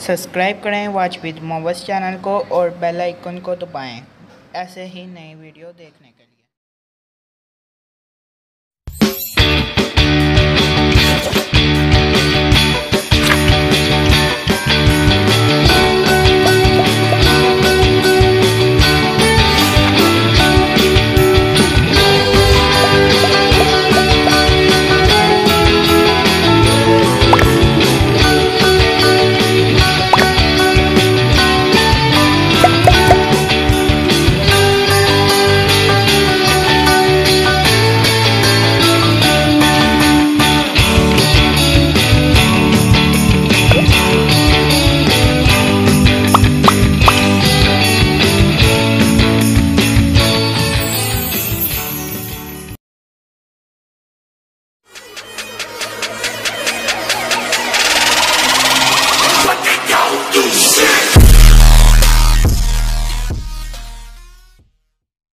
Subscribe करें watch with मोबस channel को और बेल आइकन को दबाएं ऐसे ही नई वीडियो देखने के लिए।